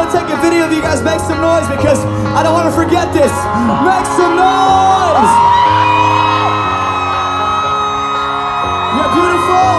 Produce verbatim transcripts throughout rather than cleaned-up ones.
want to take a video of you guys. Make some noise because I don't want to forget this. Make some noise! You're beautiful!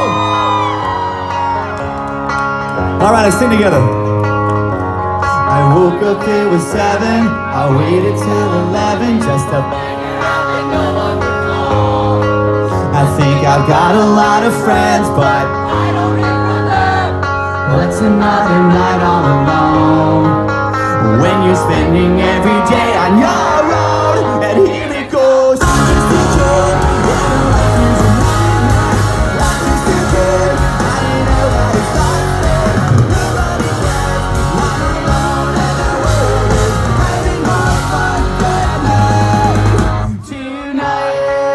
All right, let's sing together. I woke up, it was seven. I waited till eleven just to figure out that no one would call. I think I've got a lot of friends, but I don't hear from them. But it's another night all alone. When you're spending every day on your road, and here it goes. I'm just a kid, and life is a nightmare. I'm just a kid, I didn't know that it starts there. Nobody cares, I'm alone, and the world is having more fun than me tonight.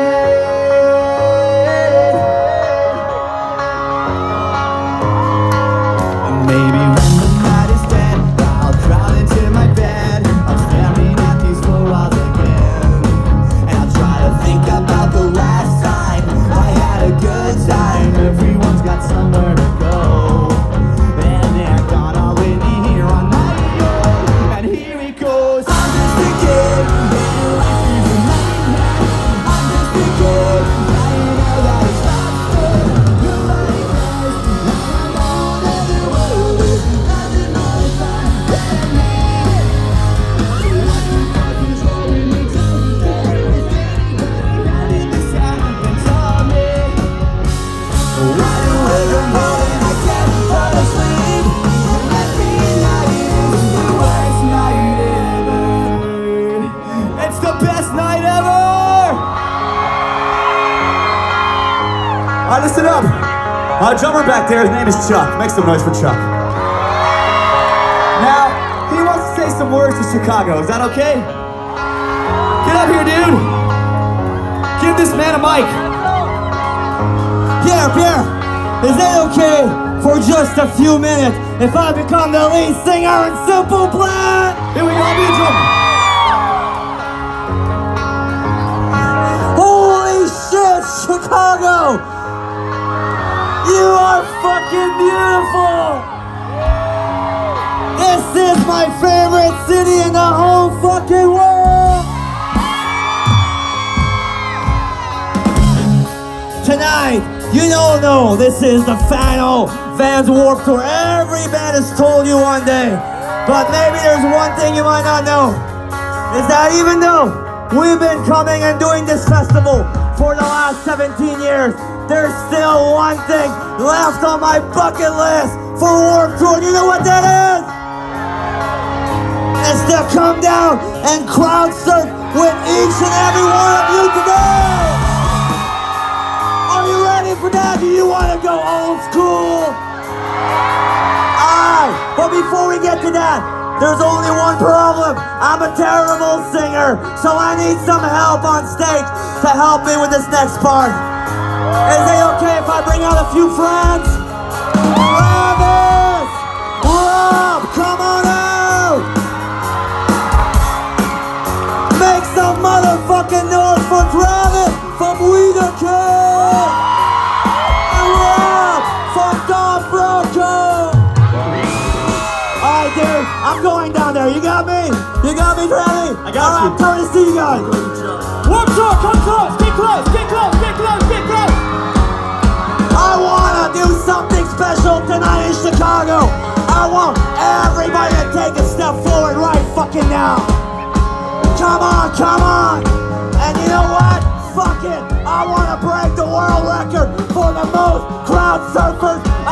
Maybe when the night is dead, I'll crawl into my bed. I'm staring at these four walls again, and I'll try to think about the last time I had a good time. Everyone's got somewhere to go, and they're gone all with me here on my own. And here it goes. I'm just a kid, and life is a nightmare. I'm just a kid, I didn't know that it stops there. Nobody cares, I'm alone, and the world is having more fun than me. So what's the fuck is holding me together? Is anybody having this happen to me? Wide awake and morning, I can't fall asleep. And every night is the worst night ever. It's the best night ever! All right, listen up. Our drummer back there, his name is Chuck. Make some noise for Chuck. Now, he wants to say some words to Chicago. Is that okay? Get up here, dude. Give this man a mic. Pierre, Pierre, is it okay for just a few minutes if I become the lead singer in Simple Plan? Here we go, I'll be a drummer. Holy shit, Chicago! You are fucking beautiful! This is my favorite city in the whole fucking world! Tonight, you don't know, this is the final Vans Warped Tour. Every band has told you one day, but maybe there's one thing you might not know, is that even though we've been coming and doing this festival for the last seventeen years, there's still one thing left on my bucket list for Warped Tour. You know what that is? It's to come down and crowd surf with each and every one of you today. Are you ready for that? Do you want to go old school? Alright, but before we get to that, there's only one problem. I'm a terrible singer, so I need some help on stage to help me with this next part. Is it okay if I bring out a few friends? Travis! Rob, come on out! Make some motherfucking noise for Travis from We The Kid! And Rob from Don Broco! Alright, dude, I'm going down there. You got me? You got me, Travis? I got All right, you. I'm coming to see you guys. Warped Tour, come close, get close, get close, get close, get close! I wanna do something special tonight in Chicago. I want everybody to take a step forward right fucking now. Come on, come on. And you know what? Fuck it. I wanna break the world record for the most crowd surfers